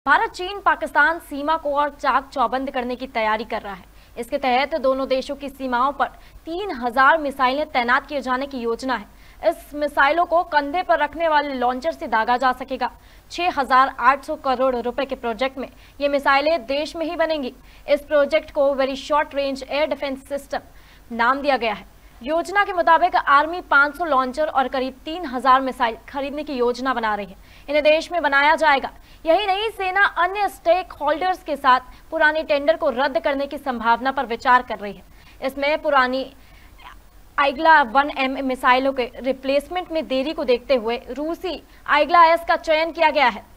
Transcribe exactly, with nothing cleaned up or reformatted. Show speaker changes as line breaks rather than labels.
भारत चीन पाकिस्तान सीमा को और चाक चौबंद करने की तैयारी कर रहा है। इसके तहत दोनों देशों की सीमाओं पर तीन हज़ार मिसाइलें तैनात किए जाने की योजना है। इस मिसाइलों को कंधे पर रखने वाले लॉन्चर से दागा जा सकेगा। छह हज़ार आठ सौ करोड़ रुपए के प्रोजेक्ट में ये मिसाइलें देश में ही बनेंगी। इस प्रोजेक्ट को very short range air defence system नाम दिया गया है। योजना के मुताबिक आर्मी पाँच सौ लॉन्चर और करीब तीन हज़ार मिसाइल खरीदने की योजना बना रही है। इन्हें देश में बनाया जाएगा। यही नहीं, सेना अन्य स्टेक होल्डर्स के साथ पुराने टेंडर को रद्द करने की संभावना पर विचार कर रही है। इसमें पुरानी आइग्ला वन एम मिसाइलों के रिप्लेसमेंट में देरी को देखते हुए रूसी आइग्ला एस का चयन किया गया है।